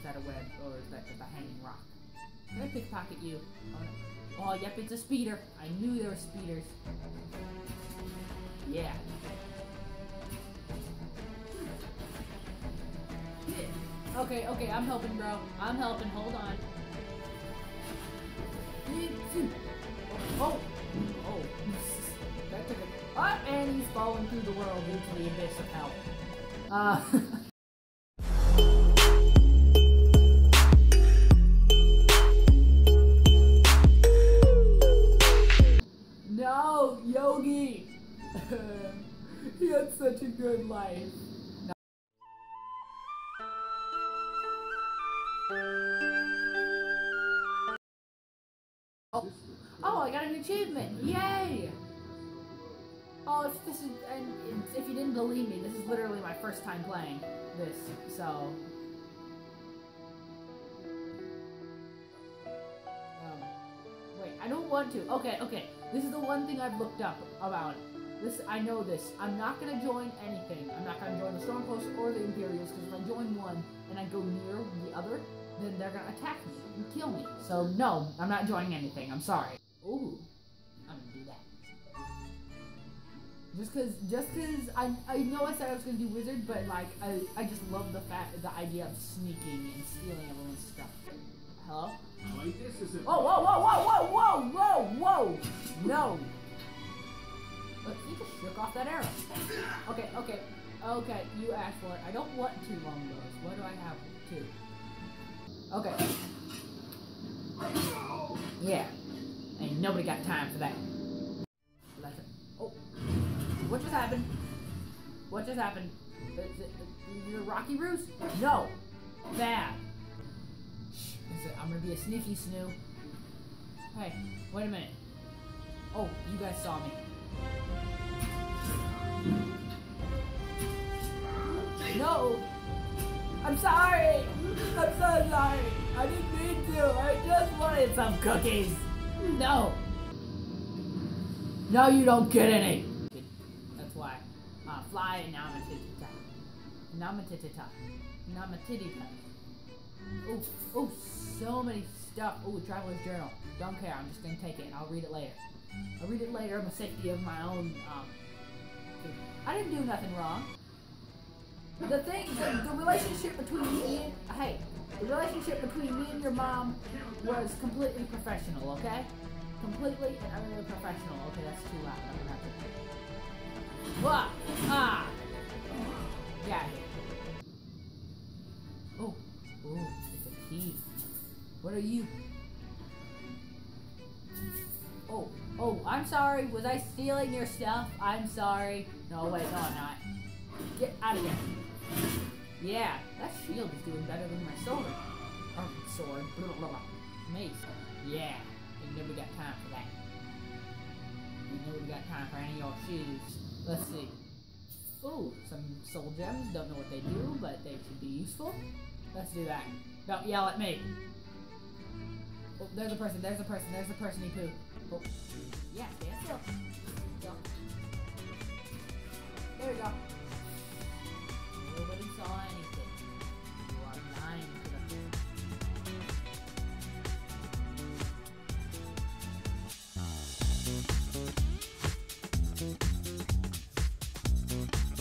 that a web, or is that just a hanging rock? Can I pickpocket you? Oh, yep, it's a speeder. I knew there were speeders. Yeah. Okay, okay, I'm helping, bro. I'm helping. Hold on. Oh, oh, that took a... and he's falling through the world into the abyss of hell. No, Yogi! He had such a good life. No. Oh, I got an achievement! Yay! Oh, if you didn't believe me, this is literally my first time playing this, so... wait, I don't want to. Okay, okay. This is the one thing I've looked up about. I know this. I'm not gonna join anything. I'm not gonna join the Stormcoast or the Imperials, because if I join one and I go near the other, then they're gonna attack me and kill me. So no, I'm not joining anything. I'm sorry. Ooh, I'm gonna do that. Just cause I know I said I was gonna do wizard, but like I just love the idea of sneaking and stealing everyone's stuff. Hello? Oh, whoa, whoa, whoa, whoa, whoa, whoa, whoa! No! Look, you just shook off that arrow. Okay, okay, okay, you asked for it. I don't want 2 longbows. What do I have? 2. Okay. Yeah. Ain't nobody got time for that. Oh. What just happened? What just happened? The Rocky Roost? No! Bad. I'm gonna be a sneaky snoo. Hey, wait a minute. Oh, you guys saw me. No! I'm sorry! I'm so sorry! I didn't mean to! I just wanted some cookies! No! No, you don't get any! That's why. Fly and Namatitita. Namatitita. Oh, oh, so many stuff. Oh, Traveler's Journal. Don't care, I'm just gonna take it and I'll read it later. I'll read it later in the safety of my own, I didn't do nothing wrong. The relationship between me and, hey, the relationship between me and your mom was completely professional, okay? Completely and utterly professional. Okay, that's too loud. I'm gonna have to... What? Ah! Yeah. Oh, oh, it's a key. What are you? Oh, oh, I'm sorry. Was I stealing your stuff? I'm sorry. No, wait, no, I'm not. Get out of here. Yeah, that shield is doing better than my sword. Or sword. Blah, blah, blah. Mace. Yeah, ain't never got time for that. Ain't never got time for any of your shoes. Let's see. Ooh, some soul gems. Don't know what they do, but they should be useful. Let's do that. Don't yell at me. Oh, there's a person, there's a person, there's a person he poo. Oh. Yeah, stand still. Go. There we go. Nobody saw anything.